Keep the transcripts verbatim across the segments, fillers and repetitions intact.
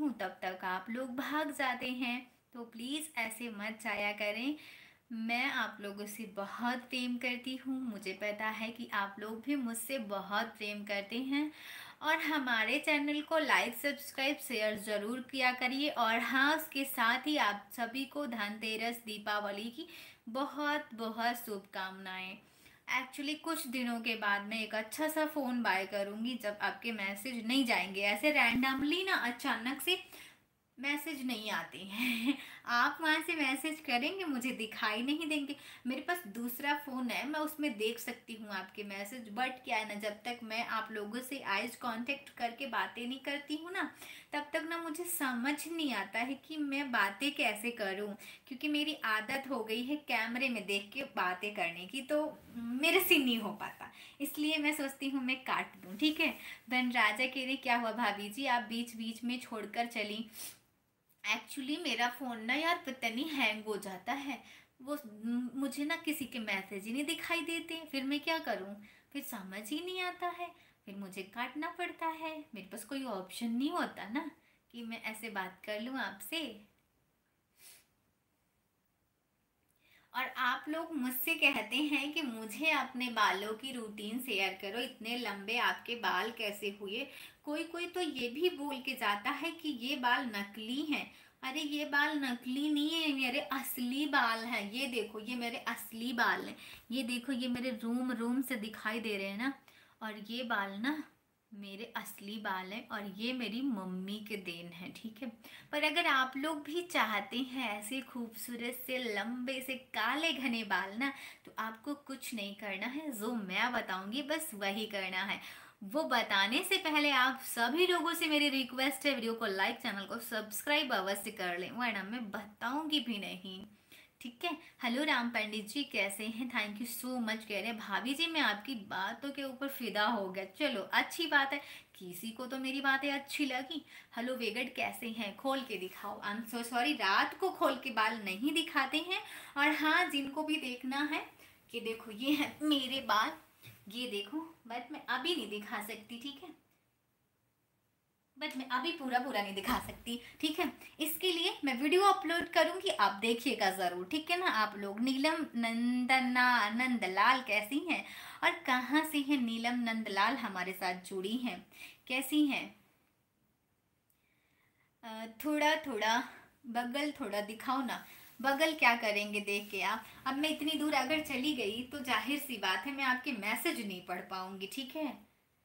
हूँ तब तक आप लोग भाग जाते हैं। तो प्लीज़ ऐसे मत जाया करें। मैं आप लोगों से बहुत प्रेम करती हूँ, मुझे पता है कि आप लोग भी मुझसे बहुत प्रेम करते हैं। और हमारे चैनल को लाइक सब्सक्राइब शेयर ज़रूर किया करिए। और हाँ, उसके साथ ही आप सभी को धनतेरस दीपावली की बहुत बहुत शुभकामनाएं। एक्चुअली कुछ दिनों के बाद मैं एक अच्छा सा फ़ोन बाय करूँगी जब आपके मैसेज नहीं जाएंगे, ऐसे रैंडमली ना अचानक से मैसेज नहीं आते हैं। आप वहाँ से मैसेज करेंगे, मुझे दिखाई नहीं देंगे। मेरे पास दूसरा फ़ोन है, मैं उसमें देख सकती हूँ आपके मैसेज। बट क्या है ना, जब तक मैं आप लोगों से आइज कांटेक्ट करके बातें नहीं करती हूँ ना, तब तक ना मुझे समझ नहीं आता है कि मैं बातें कैसे करूँ। क्योंकि मेरी आदत हो गई है कैमरे में देख के बातें करने की, तो मेरे से नहीं हो पाता। इसलिए मैं सोचती हूँ मैं काट दूँ, ठीक है। बन राजा कह रहे क्या हुआ भाभी जी, आप बीच बीच में छोड़कर चली। एक्चुअली मेरा फ़ोन ना यार पता नहीं हैंग हो जाता है। वो म, मुझे ना किसी के मैसेज ही नहीं दिखाई देते, फिर मैं क्या करूँ। फिर समझ ही नहीं आता है, फिर मुझे काटना पड़ता है। मेरे पास कोई ऑप्शन नहीं होता ना कि मैं ऐसे बात कर लूँ आपसे। और आप लोग मुझसे कहते हैं कि मुझे अपने बालों की रूटीन शेयर करो, इतने लंबे आपके बाल कैसे हुए। कोई कोई तो ये भी बोल के जाता है कि ये बाल नकली हैं। अरे ये बाल नकली नहीं है, मेरे असली बाल हैं। ये देखो, ये मेरे असली बाल हैं। ये देखो, ये मेरे रूम रूम से दिखाई दे रहे हैं ना। और ये बाल ना मेरे असली बाल हैं, और ये मेरी मम्मी के देन है, ठीक है। पर अगर आप लोग भी चाहते हैं ऐसे खूबसूरत से लंबे से काले घने बाल ना, तो आपको कुछ नहीं करना है, जो मैं बताऊंगी बस वही करना है। वो बताने से पहले आप सभी लोगों से मेरी रिक्वेस्ट है, वीडियो को लाइक, चैनल को सब्सक्राइब अवश्य कर लें, वरना मैं बताऊंगी भी नहीं, ठीक है। हेलो राम पंडित जी, कैसे हैं? थैंक यू सो मच कह रहे हैं भाभी जी, मैं आपकी बातों के ऊपर फिदा हो गया। चलो अच्छी बात है, किसी को तो मेरी बातें अच्छी लगी। हेलो वेगड, कैसे हैं? खोल के दिखाओ। आई एम सो सॉरी, रात को खोल के बाल नहीं दिखाते हैं। और हाँ, जिनको भी देखना है कि देखो ये है मेरे बाल, ये देखो। बट मैं अभी नहीं दिखा सकती, ठीक है। बट मैं अभी पूरा पूरा नहीं दिखा सकती, ठीक है। इसके लिए मैं वीडियो अपलोड करूंगी, आप देखिएगा ज़रूर, ठीक है ना। आप लोग नीलम नंदना नंदलाल कैसी हैं? और कहाँ से हैं नीलम नंदलाल हमारे साथ जुड़ी हैं? कैसी हैं? अ, थोड़ा थोड़ा बगल थोड़ा दिखाओ ना। बगल क्या करेंगे देख के आप? अब मैं इतनी दूर अगर चली गई तो जाहिर सी बात है मैं आपके मैसेज नहीं पढ़ पाऊंगी, ठीक है।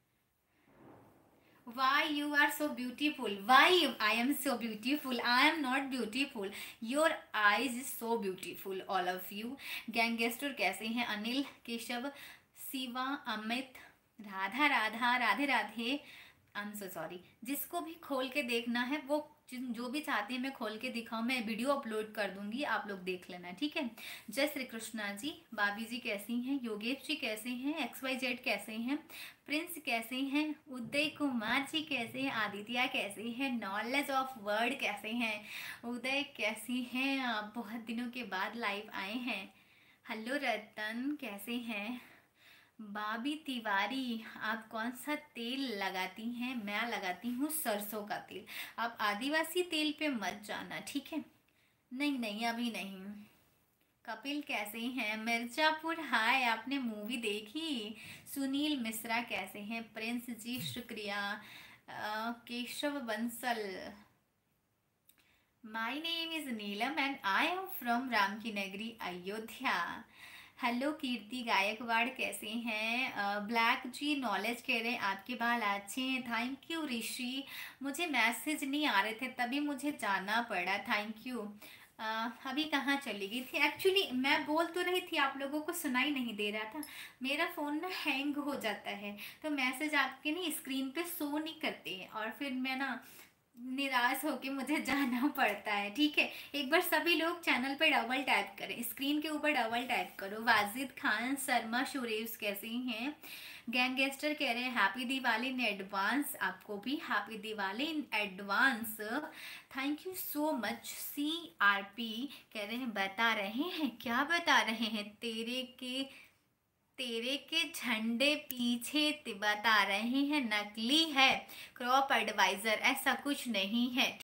Why you are so beautiful? Why I am so beautiful? I am not beautiful. Your eyes is so beautiful, all of you. Gangster कैसे हैं? Anil, Keshav, Shiva, Amit, Radha Radha, Radhe Radhe. I am so sorry. जिसको भी खोल के देखना है वो जिन जो भी चाहते हैं मैं खोल के दिखाऊं, मैं वीडियो अपलोड कर दूंगी, आप लोग देख लेना, ठीक है। जय श्री कृष्णा जी। बाबी जी कैसी हैं? योगेश जी कैसे हैं? एक्स वाई जेड कैसे हैं? प्रिंस कैसे हैं? उदय कुमार जी कैसे हैं? आदित्य कैसे हैं? नॉलेज ऑफ वर्ड कैसे हैं? उदय कैसी हैं आप? बहुत दिनों के बाद लाइव आए हैं। हेलो रतन, कैसे हैं? बाबी तिवारी, आप कौन सा तेल लगाती हैं? मैं लगाती हूँ सरसों का तेल। आप आदिवासी तेल पे मत जाना, ठीक है। नहीं नहीं, अभी नहीं। कपिल कैसे हैं? मिर्जापुर हाय, आपने मूवी देखी? सुनील मिश्रा कैसे हैं? प्रिंस जी शुक्रिया। Uh, Keshav Bansal, my name is Neelam and I am from Ram की नगरी अयोध्या। हेलो कीर्ति गायकवाड़ कैसे हैं? ब्लैक जी नॉलेज कह रहे हैं आपके बाल अच्छे हैं, थैंक यू ऋषि। मुझे मैसेज नहीं आ रहे थे तभी मुझे जाना पड़ा, थैंक यू। अभी कहाँ चली गई थी? एक्चुअली मैं बोल तो रही थी, आप लोगों को सुनाई नहीं दे रहा था। मेरा फ़ोन ना हैंग हो जाता है, तो मैसेज आपके नहीं स्क्रीन पे शो नहीं करते हैं, और फिर मैं ना निराश होके मुझे जाना पड़ता है, ठीक है। एक बार सभी लोग चैनल पे डबल टैप करें, स्क्रीन के ऊपर डबल टैप करो। वाजिद खान शर्मा सुरेश कैसे हैं? गैंगस्टर कह रहे हैं हैप्पी दिवाली इन एडवांस। आपको भी happy Diwali in advance, thank you so much. C R P कह रहे हैं बता रहे हैं, क्या बता रहे हैं? तेरे के तेरे के झंडे पीछे बता रहे हैं नकली है। क्रॉप एडवाइजर, ऐसा कुछ नहीं है।